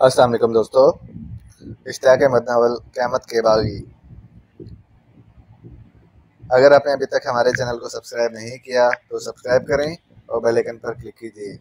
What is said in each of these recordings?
अस्सलाम वालेकुम दोस्तों। इश्तियाक अहमद नावल क़यामत के बागी। अगर आपने अभी तक हमारे चैनल को सब्सक्राइब नहीं किया तो सब्सक्राइब करें और बेल आइकन पर क्लिक कीजिए।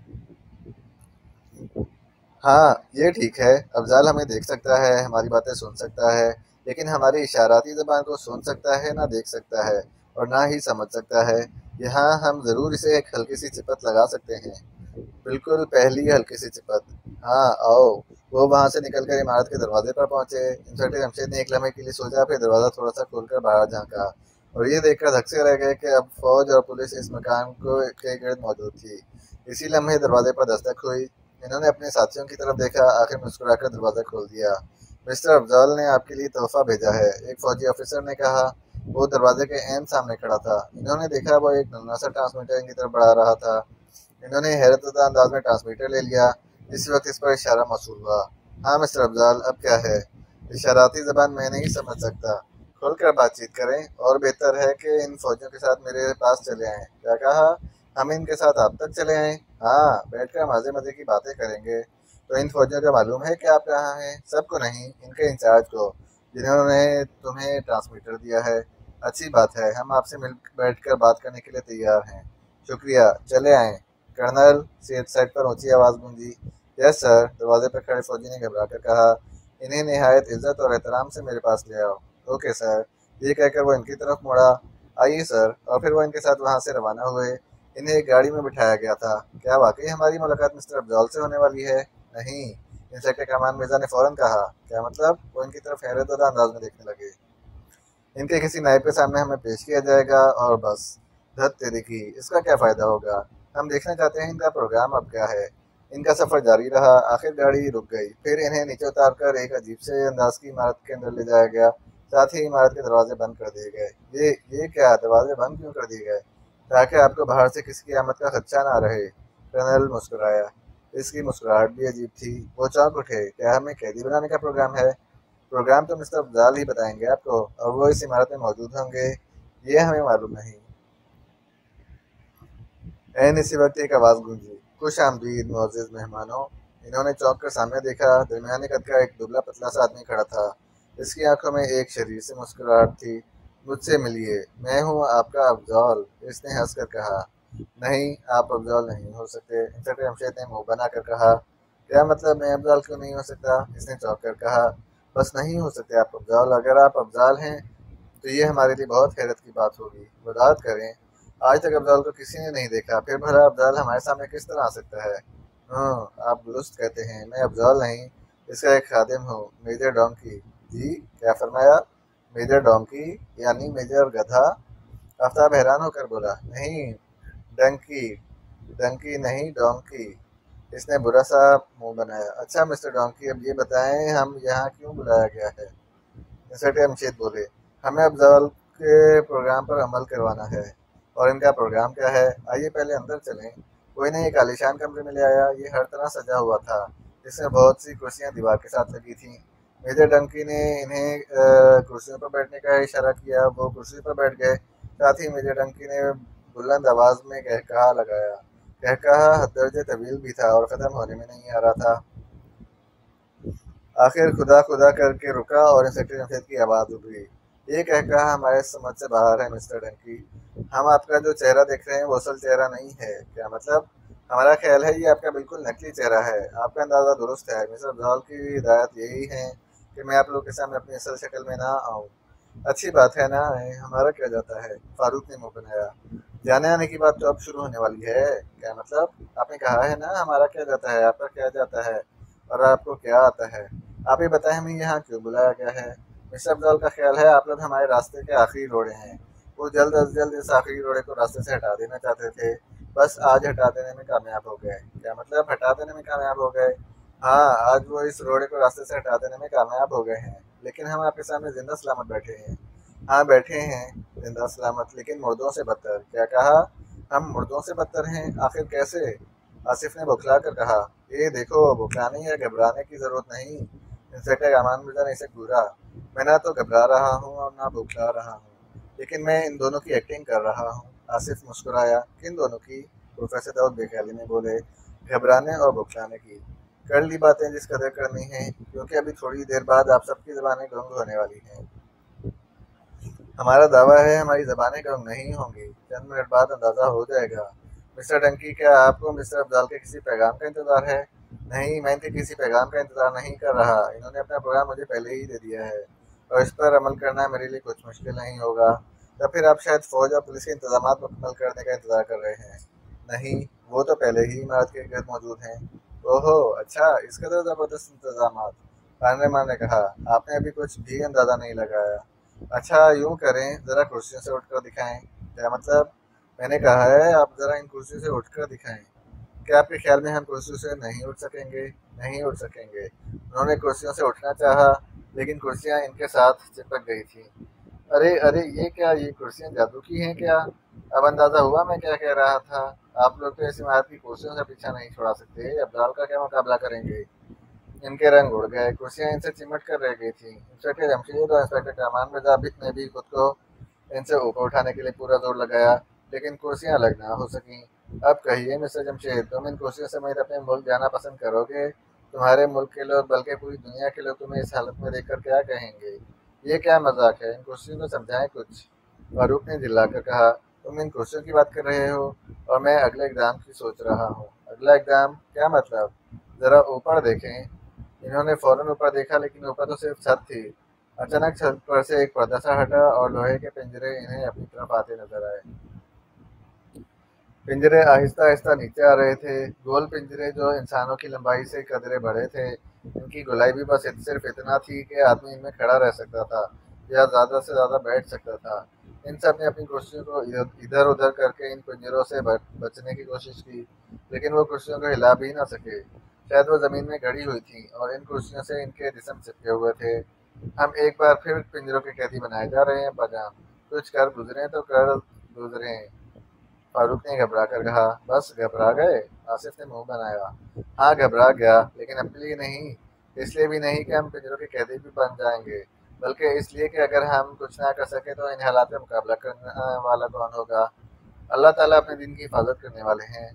हाँ, ये ठीक है, अफ़ज़ाल हमें देख सकता है, हमारी बातें सुन सकता है, लेकिन हमारी इशाराती ज़बान को सुन सकता है, ना देख सकता है और ना ही समझ सकता है। यहाँ हम ज़रूर इसे एक हल्की सी चिपत लगा सकते हैं, बिल्कुल पहली हल्की सी चिपत। हाँ, आओ। वो वहाँ से निकलकर इमारत के दरवाजे पर पहुंचे। इंस्पेक्टर जमशेद ने एक लम्हे के लिए सोचा, फिर दरवाज़ा थोड़ा सा खोलकर बाहर झांका और ये देखकर धक्से रह गए कि अब फौज और पुलिस इस मकान को के गिर्द मौजूद थी। इसी लम्हे दरवाजे पर दस्तक हुई। इन्होंने अपने साथियों की तरफ देखा, आखिर मुस्कुराकर दरवाज़ा खोल दिया। मिस्टर अफजल ने आपके लिए तोहफा भेजा है, एक फौजी ऑफिसर ने कहा। वो दरवाजे के ऐन सामने खड़ा था। इन्होंने देखा वो एक नन्हा सा ट्रांसमीटर इनकी तरफ बढ़ा रहा था। इन्होंने हैरतज़दा अंदाज में ट्रांसमीटर ले लिया। इस वक्त इस पर इशारा मौसूल हुआ। हाँ मिस्टर अफजल, अब क्या है? इशाराती ज़बान मैं नहीं समझ सकता। खुलकर बातचीत करें, और बेहतर है कि इन फौजियों के साथ मेरे पास चले आएँ। क्या कहा? हम इनके साथ आप तक चले आएँ? हाँ, बैठकर मज़े मज़े की बातें करेंगे। तो इन फौजियों को मालूम है कि आप कहाँ हैं? सबको नहीं, इनके इंचार्ज को, जिन्होंने तुम्हें ट्रांसमीटर दिया है। अच्छी बात है, हम आपसे मिल बैठकर बात करने के लिए तैयार हैं। शुक्रिया, चले आएँ। कर्नल, सेठ साइड पर ऊंची आवाज़ गूंजी। यस सर, दरवाजे पर खड़े फौजी ने घबरा कर कहा। इन्हें निहायत इज्जत और एहतराम से मेरे पास ले आओ। Okay sir. ये कहकर वो इनकी तरफ मुड़ा। आइए सर। और फिर वो इनके साथ वहाँ से रवाना हुए। इन्हें एक गाड़ी में बिठाया गया था। क्या वाकई हमारी मुलाकात मिस्टर अफजल से होने वाली है? नहीं, इंस्पेक्टर कमान मिर्जा ने फौरन कहा। क्या मतलब? वो इनकी तरफ हैरतज़दा अंदाज में देखने लगे। इनके किसी नायब के सामने हमें पेश किया जाएगा और बस। धत तेरी की, इसका क्या फ़ायदा होगा? हम देखना चाहते हैं इनका प्रोग्राम अब क्या है। इनका सफ़र जारी रहा। आखिर गाड़ी रुक गई। फिर इन्हें नीचे उतारकर एक अजीब से अंदाज की इमारत के अंदर ले जाया गया। साथ ही इमारत के दरवाजे बंद कर दिए गए। ये क्या, दरवाजे बंद क्यों कर दिए गए? ताकि आपको बाहर से किसी की आमद का खदशा ना रहे। कर्नल मुस्कुराया। इसकी मुस्कुराहट भी अजीब थी। वो चौंक उठे। क्या हमें कैदी बनाने का प्रोग्राम है? प्रोग्राम तो मिस्टर अफजाल ही बताएंगे आपको, और वो इस इमारत में मौजूद होंगे, ये हमें मालूम नहीं। एन इसी वक्त एक आवाज़ गूंजी। खुश आमदीद मुअज़्ज़िज़ मेहमानों। इन्होंने चौंक कर सामने देखा। दरमियाने कद का एक दुबला पतला सा आदमी खड़ा था। इसकी आंखों में एक शरीर से मुस्कुराहट थी। मुझसे मिलिए, मैं हूँ आपका अफजल। इसने हंस कर कहा। नहीं, आप अफजल नहीं हो सकते, इंस्पेक्टर जमशेद ने मुंह बनाकर कहा। क्या मतलब, मैं अफजल क्यों नहीं हो सकता? इसने चौंक कर कहा। बस नहीं हो सकते आप अफजल। अगर आप अफजल हैं तो ये हमारे लिए बहुत हैरत की बात होगी। वजाहत करें। आज तक अफजाल को किसी ने नहीं देखा, फिर भला अफजाल हमारे सामने किस तरह आ सकता है? आप दुरुस्त कहते हैं, मैं अफजाल नहीं, इसका एक खादिम हूँ, मेजर डोंकी। जी, क्या फरमाया? मेजर डोंकी यानी मेजर गधा? आफ्ताब हैरान होकर बोला। नहीं, डंकी। डंकी नहीं, डोंकी। इसने बुरा सा मुंह बनाया। अच्छा मिस्टर डोंकी, अब ये बताएं हम यहाँ क्यों बुलाया गया है? इंस्पेक्टर अमशीद बोले। हमें अफजाल के प्रोग्राम पर अमल करवाना है। और इनका प्रोग्राम क्या है? आइए पहले अंदर चलें। कोई ने एक आलीशान कमरे में ले आया। ये हर तरह सजा हुआ था। इसमें बहुत सी कुर्सियां दीवार के साथ लगी थीं। मेजर डंकी ने इन्हें कुर्सियों पर बैठने का इशारा किया। वो कुर्सी पर बैठ गए। साथ ही मेजर डंकी ने बुलंद आवाज में कहकहा लगाया। कहकहा हद तवील भी था और ख़त्म होने में नहीं आ रहा था। आखिर खुदा खुदा करके रुका और इंस्पेक्टर जमशेद की आवाज़ उभरी। ये कहकर हमारे समझ से बाहर है मिस्टर डंकी। हम आपका जो चेहरा देख रहे हैं वो असल चेहरा नहीं है। क्या मतलब? हमारा ख्याल है ये आपका बिल्कुल नकली चेहरा है। आपका अंदाज़ा दुरुस्त है। मिस्टर अफजाल की हिदायत यही है कि मैं आप लोगों के सामने अपनी असल शक्ल में ना आऊँ। अच्छी बात है ना आए, हमारा क्या जाता है? फारूक ने मुंह बनाया। जाने आने की बात तो अब शुरू होने वाली है। क्या मतलब? आपने कहा है ना हमारा क्या जाता है, आपका क्या जाता है, और आपको क्या आता है? आप ही बताएं हमें यहाँ क्यों बुलाया गया है? मिस्टर अफजल का ख्याल है आप लोग हमारे रास्ते के आखिरी रोड़े हैं। वो जल्द अज जल्द इस आखिरी रोड़े को रास्ते से हटा देना चाहते थे। बस आज हटा देने में कामयाब हो गए। क्या मतलब, हटा देने में कामयाब हो गए? हाँ, आज वो इस रोड़े को रास्ते से हटा देने में कामयाब हो गए हैं, लेकिन हम आपके सामने जिंदा सलामत बैठे हैं। हाँ बैठे हैं, जिंदा सलामत, लेकिन मुर्दों से बदतर। क्या कहा? हम मुर्दों से बदतर हैं? आखिर कैसे? आसिफ ने बौखला कर कहा। ये देखो, बौखलाने या घबराने की जरूरत नहीं। इंस्पेक्टर अमान मिर्जा ने इसे घूरा। मैं ना तो घबरा रहा हूँ और ना बौखला रहा हूँ, लेकिन मैं इन दोनों की एक्टिंग कर रहा हूँ। आसिफ मुस्कुराया। किन दोनों की? प्रोफेसर दाऊद बेख्याली में बोले। घबराने और बौखलाने की। कर ली बातें जिस कदर करनी है, क्योंकि अभी थोड़ी देर बाद आप सबकी ज़बानें गुंग होने वाली हैं। हमारा दावा है हमारी ज़बानें गुंग नहीं होंगी, चंद मिनट बाद अंदाज़ा हो जाएगा। मिस्टर डंकी, क्या आपको मिस्टर अफजाल के किसी पैगाम का इंतज़ार है? नहीं, मैं इनके किसी पैगाम का इंतज़ार नहीं कर रहा। इन्होंने अपना प्रोग्राम मुझे पहले ही दे दिया है और इस पर अमल करना मेरे लिए कुछ मुश्किल नहीं होगा। या फिर आप शायद फ़ौज और पुलिस के इंतजाम मुकम्मल करने का इंतज़ार कर रहे हैं? नहीं, वो तो पहले ही इमारत के गिर्द मौजूद हैं। ओहो, अच्छा, इस कदर ज़बरदस्त इंतजामात। पानरेमान ने कहा, आपने अभी कुछ भी अंदाज़ा नहीं लगाया। अच्छा, यूँ करें, ज़रा कुर्सियों से उठकर दिखाएं। क्या मतलब? मैंने कहा है आप ज़रा इन कुर्सियों से उठकर दिखाएं। क्या आपके ख्याल में हम कुर्सियों से नहीं उठ सकेंगे? नहीं उठ सकेंगे। उन्होंने कुर्सियों से उठना चाहा, लेकिन कुर्सियां इनके साथ चिपक गई थी। अरे अरे, ये क्या, ये कुर्सियां जादू की हैं क्या? अब अंदाजा हुआ मैं क्या कह रहा था। आप लोग तो इस इमारत की कुर्सियों से पीछा नहीं छुड़ा सकते। अब्दाल का क्या मुकाबला करेंगे? इनके रंग उड़ गए, कुर्सियां इनसे चिमट कर रह गई थी। इंस्पेक्टर जमशेद और इंस्पेक्टर कमान मिर्जाबिक ने भी खुद को इनसे ऊपर उठाने के लिए पूरा जोर लगाया, लेकिन कुर्सियां अलग ना हो सकी। अब कहिए मिस्टर जमशेद, तुम इन कुर्सियों समेत अपने मुल्क जाना पसंद करोगे? तुम्हारे मुल्क के लोग, बल्कि पूरी दुनिया के लोग तुम्हें इस हालत में देखकर क्या कहेंगे? ये क्या मजाक है? इन कुर्सियों को समझाएं कुछ। फारूक ने चिल्लाकर कहा, तुम इन कुर्सियों की बात कर रहे हो और मैं अगले एग्जाम की सोच रहा हूँ। अगला एग्जाम क्या मतलब? जरा ऊपर देखें। इन्होंने फौरन ऊपर देखा, लेकिन ऊपर तो सिर्फ छत थी। अचानक छत पर से एक पर्दा सा हटा और लोहे के पिंजरे इन्हें अपनी तरफ आते नजर आए। पिंजरे आहिस्ता आहिस्ता नीचे आ रहे थे, गोल पिंजरे जो इंसानों की लंबाई से कदरे बड़े थे। इनकी गोलाई भी बस सिर्फ इतना थी कि आदमी इनमें खड़ा रह सकता था या ज़्यादा से ज़्यादा बैठ सकता था। इन सब ने अपनी कुर्सियों को इधर उधर करके इन पिंजरों से बचने की कोशिश की, लेकिन वो कुर्सियों को हिला भी ना सके। शायद वो ज़मीन में गड़ी हुई थी और इन कुर्सियों से इनके जिस्म चिपके हुए थे। हम एक बार फिर पिंजरों के कैदी बनाए जा रहे हैं बजा। कुछ कर गुजरे तो कर गुजरे। फारूक ने घबरा कर कहा। बस घबरा गए? आसिफ ने मुंह बनाया। हाँ, घबरा गया, लेकिन अपने लिए नहीं। इसलिए भी नहीं कि हम पिंजरों के कैदी भी बन जाएंगे, बल्कि इसलिए कि अगर हम कुछ ना कर सके तो इन हालात में मुकाबला करने वाला कौन होगा? अल्लाह ताला अपने दिन की हिफाजत करने वाले हैं।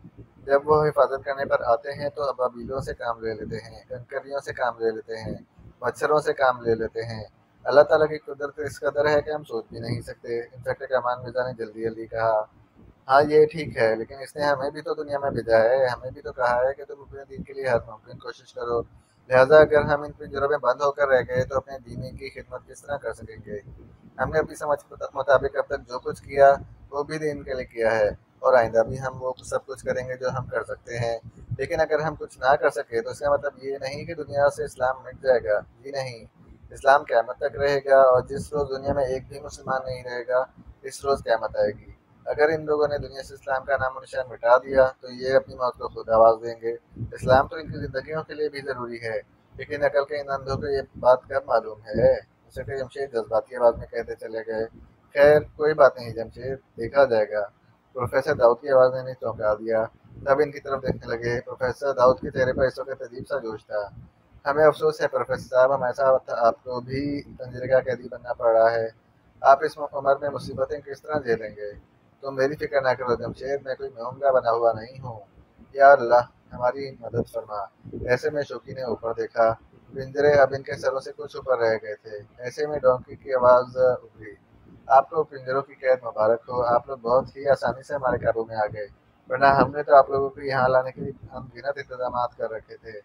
जब वो हिफाजत करने पर आते हैं तो अबाबीलों से काम ले लेते हैं, कंकरियों से काम ले लेते हैं, मच्छरों से काम ले लेते हैं। अल्लाह ताला की कुदरत इस कदर है कि हम सोच भी नहीं सकते। इंस्पेक्टर कमान मिर्जा ने जल्दी जल्दी कहा। हाँ, ये ठीक है, लेकिन इसने हमें भी तो दुनिया में भेजा है, हमें भी तो कहा है कि तुम अपने दीन के लिए हर मुमकिन कोशिश करो। लिहाजा अगर हम इन पिंजरों में बंद होकर रह गए तो अपने दीन की खिदमत किस तरह कर सकेंगे? हमने अपनी समझ के मुताबिक अब तक जो कुछ किया वो भी दीन के लिए किया है, और आइंदा भी हम वो सब कुछ करेंगे जो हम कर सकते हैं। लेकिन अगर हम कुछ ना कर सके तो इसका मतलब ये नहीं कि दुनिया से इस्लाम मिट जाएगा। जी नहीं, इस्लाम क़यामत तक रहेगा, और जिस रोज़ दुनिया में एक भी मुसलमान नहीं रहेगा, इस रोज़ क़यामत आएगी। अगर इन लोगों ने दुनिया से इस्लाम का नामो निशान मिटा दिया तो ये अपनी मौत को खुद आवाज़ देंगे। इस्लाम तो इनकी ज़िंदगियों के लिए भी ज़रूरी है, लेकिन अकल के इन अंधों को ये बात कब मालूम है? सेक्रेटरी जमशेद जज्बाती आवाज़ में कहते चले गए। खैर, कोई बात नहीं जमशेद, देखा जाएगा। प्रोफेसर दाऊद की आवाज़ ने इन्हें चौंका दिया। तब इनकी तरफ देखने लगे। प्रोफेसर दाऊद के चेहरे पर इस वक्त अजीब सा जोश था। हमें अफसोस है प्रोफेसर साहब, हम ऐसा आपको भी तंजीर का कैदी बनना पड़ रहा है। आप इस उम्र में मुसीबतें किस तरह झेलेंगे? तुम मेरी फिक्र ना करो जमशेद, मैं कोई मोमगा बना हुआ नहीं हूँ। या अल्लाह, हमारी मदद फरमा। ऐसे में शौकी ने ऊपर देखा। पिंजरे अब इनके सरों से कुछ ऊपर रह गए थे। ऐसे में डोंकी की आवाज़ उभरी। आपको पिंजरों की कैद मुबारक हो, आप लोग बहुत ही आसानी से हमारे काबू में आ गए, वरना हमने तो आप लोगों को यहाँ लाने के लिए अनगिनत इंतजाम कर रखे थे।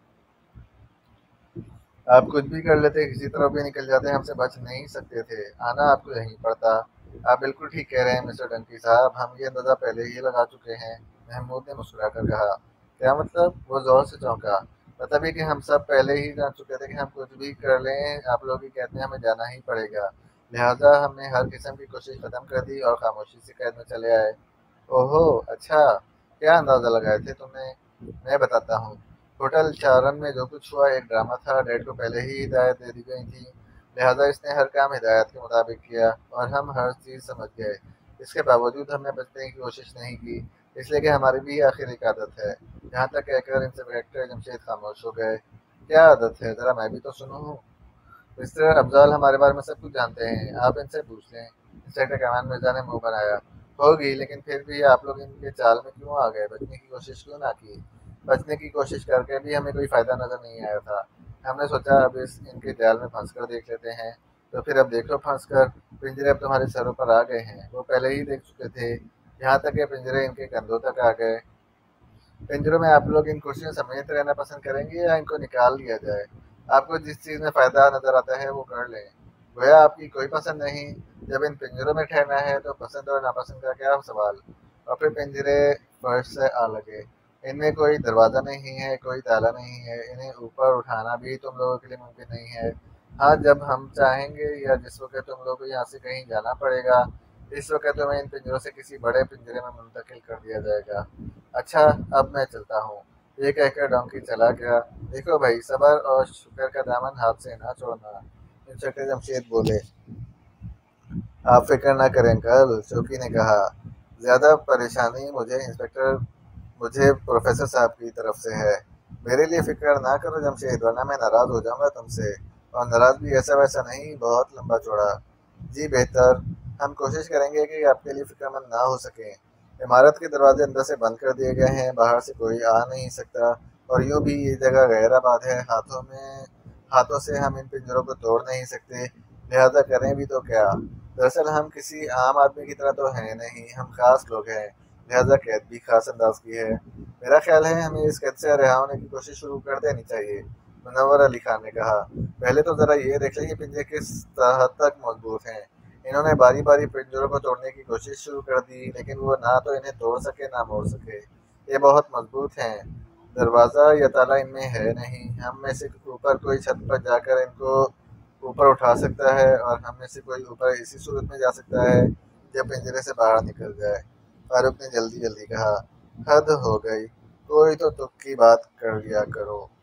आप कुछ भी कर लेते, किसी तरफ भी निकल जाते, हमसे बच नहीं सकते थे। आना आपको यहीं पड़ता। आप बिल्कुल ठीक कह रहे हैं मिस्टर डंकी साहब, हम ये अंदाज़ा पहले ही लगा चुके हैं। महमूद ने मुस्कुराकर कहा। क्या मतलब? वो जोर से चौंका। मतलब ये कि हम सब पहले ही जान चुके थे कि हम कुछ भी कर लें, आप लोग ही कहते हैं हमें जाना ही पड़ेगा। लिहाजा हमने हर किस्म की कोशिश खत्म कर दी और खामोशी से कैद में चले आए। ओहो, अच्छा, क्या अंदाज़ा लगाए थे तुमने? मैं बताता हूँ। होटल चारण में जो कुछ हुआ एक ड्रामा था। डैड को पहले ही हिदायत दे दी गई थी, लिहाजा इसने हर काम हिदायत के मुताबिक किया और हम हर चीज़ समझ गए। इसके बावजूद हमने बचने की कोशिश नहीं की, इसलिए कि हमारी भी आखिर एक आदत है। यहाँ तक कहकर इंस्पेक्टर जमशेद खामोश हो गए। क्या आदत है, ज़रा मैं भी तो सुनूँ। मिस्टर अफजाल हमारे बारे में सब कुछ जानते हैं, आप इनसे पूछ लें। इंस्पेक्टर कमान मिर्जा ने मुंह बनाया। होगी, लेकिन फिर भी आप लोग इनके चाल में क्यों आ गए? बचने की कोशिश क्यों ना की? बचने की कोशिश करके भी हमें कोई फ़ायदा नज़र नहीं आया था। हमने सोचा अब इनके जाल में फंस कर देख लेते हैं। तो फिर अब देखो फंस कर पिंजरे अब तुम्हारे सरों पर आ गए हैं। वो पहले ही देख चुके थे, यहाँ तक कि पिंजरे इनके कंधों तक आ गए। पिंजरों में आप लोग इन कुर्सियों समेत रहना पसंद करेंगे या इनको निकाल लिया जाए? आपको जिस चीज़ में फ़ायदा नज़र आता है वो कर लें। गोया आपकी कोई पसंद नहीं। जब इन पिंजरों में ठहरना है तो पसंद और नापसंद का क्या सवाल। और फिर पिंजरे फर्श से आ लगे। इनमें कोई दरवाज़ा नहीं है, कोई ताला नहीं है। इन्हें ऊपर उठाना भी तुम लोगों के लिए मुमकिन नहीं है। हाँ, जब हम चाहेंगे या जिस वक़्त तुम लोगों को यहाँ से कहीं जाना पड़ेगा, इस वक़्त तुम्हें इन पिंजरों से किसी बड़े पिंजरे में मुंतकिल कर दिया जाएगा। अच्छा, अब मैं चलता हूँ। ये कहकर डोंकी चला गया। देखो भाई, सबर और शुक्र का दामन हाथ से ना छोड़ना, इंस्पेक्टर जमशेद बोले। आप फिक्र ना करें अंकल, चौकी ने कहा। ज्यादा परेशानी मुझे इंस्पेक्टर मुझे प्रोफेसर साहब की तरफ से है। मेरे लिए फिक्र ना करो जमशेद, वरना मैं नाराज हो जाऊंगा तुमसे। और नाराज भी ऐसा वैसा नहीं, बहुत लंबा चौड़ा। जी बेहतर। हम कोशिश करेंगे कि आपके लिए फिक्रमंद ना हो सके। इमारत के दरवाजे अंदर से बंद कर दिए गए हैं, बाहर से कोई आ नहीं सकता। और यूं भी ये जगह गैराबाद है। हाथों से हम इन पिंजरों को तोड़ नहीं सकते। लिहाजा करें भी तो क्या। दरअसल हम किसी आम आदमी की तरह तो हैं नहीं, हम खास लोग हैं। लिहाजा कैद भी खास अंदाज की है। मेरा ख्याल है हमें इस कैद से रिहा होने की कोशिश शुरू कर देनी चाहिए, मुनव्वर अली खान ने कहा। पहले तो जरा ये देख लें कि पिंजरे किस हद तक मजबूत हैं। इन्होंने बारी बारी पिंजरों को तोड़ने की कोशिश शुरू कर दी, लेकिन वो ना तो इन्हें तोड़ सके ना मोड़ सके। ये बहुत मजबूत हैं। दरवाज़ा या ताला इनमें है नहीं। हम में से ऊपर कोई छत पर जाकर इनको ऊपर उठा सकता है, और हम में से कोई ऊपर इसी सूरत में जा सकता है जब पिंजरे से बाहर निकल जाए। फारूक ने जल्दी जल्दी कहा। हद हो गई, कोई तो तुक की बात कर लिया करो।